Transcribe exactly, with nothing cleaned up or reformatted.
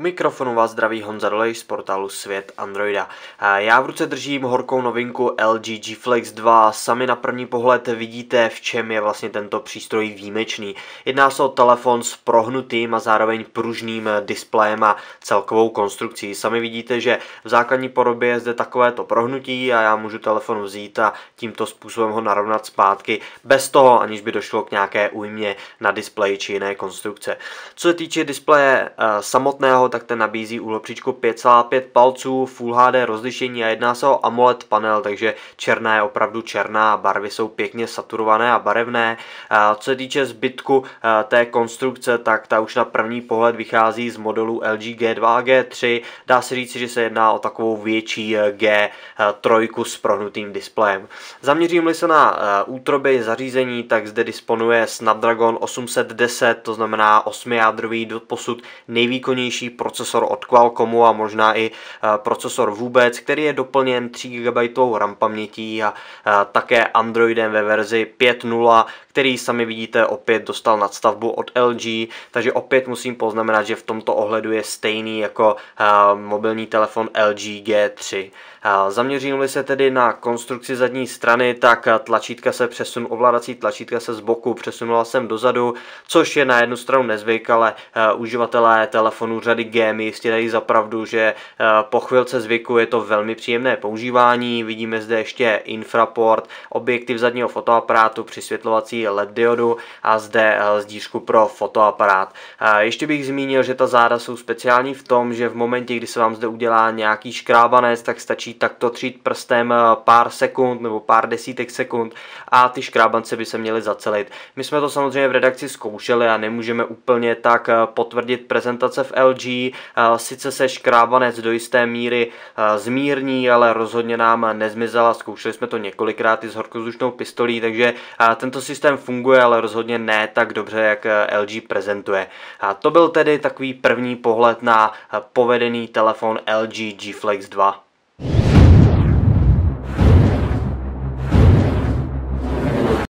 mikrofonu vás zdraví Honza Dolej z portálu Svět Androida. Já v ruce držím horkou novinku L G G Flex dva. Sami na první pohled vidíte, v čem je vlastně tento přístroj výjimečný. Jedná se o telefon s prohnutým a zároveň pružným displejem a celkovou konstrukcí. Sami vidíte, že v základní podobě je zde takovéto prohnutí a já můžu telefon vzít a tímto způsobem ho narovnat zpátky bez toho, aniž by došlo k nějaké újmě na displeji či jiné konstrukce. Co se týče displeje samotného, tak ten nabízí úhlopříčku pět celá pět palců, Full H D rozlišení a jedná se o AMOLED panel, takže černá je opravdu černá, barvy jsou pěkně saturované a barevné. Co se týče zbytku té konstrukce, tak ta už na první pohled vychází z modelu L G G dva a G tři. Dá se říct, že se jedná o takovou větší G tři s prohnutým displejem. Zaměřím-li se na útroby zařízení, tak zde disponuje Snapdragon osm set deset, to znamená osmijádrový doposud nejvýkonnější procesor od Qualcommu a možná i procesor vůbec, který je doplněn tři gigabyty RAM pamětí a také Androidem ve verzi pět tečka nula, který sami vidíte opět dostal nadstavbu od L G, takže opět musím poznamenat, že v tomto ohledu je stejný jako mobilní telefon L G G tři. Zaměřím-li se tedy na konstrukci zadní strany, tak tlačítka se přesun, ovládací tlačítka se z boku přesunula sem dozadu, což je na jednu stranu nezvyk, ale uživatelé telefonů řady G mi jistě dají za pravdu, že po chvilce zvyku je to velmi příjemné používání. Vidíme zde ještě infraport, objektiv zadního fotoaparátu, přisvětlovací L E D diodu a zde zdířku pro fotoaparát. Ještě bych zmínil, že ta záda jsou speciální v tom, že v momentě, kdy se vám zde udělá nějaký škrábanec, tak stačí takto třít prstem pár sekund nebo pár desítek sekund a ty škrábance by se měly zacelit. My jsme to samozřejmě v redakci zkoušeli a nemůžeme úplně tak potvrdit prezentace v L G. Sice se škrábanec do jisté míry zmírní, ale rozhodně nám nezmizela. Zkoušeli jsme to několikrát i s horkozdušnou pistolí, takže tento systém funguje, ale rozhodně ne tak dobře, jak L G prezentuje. A to byl tedy takový první pohled na povedený telefon L G G Flex dva.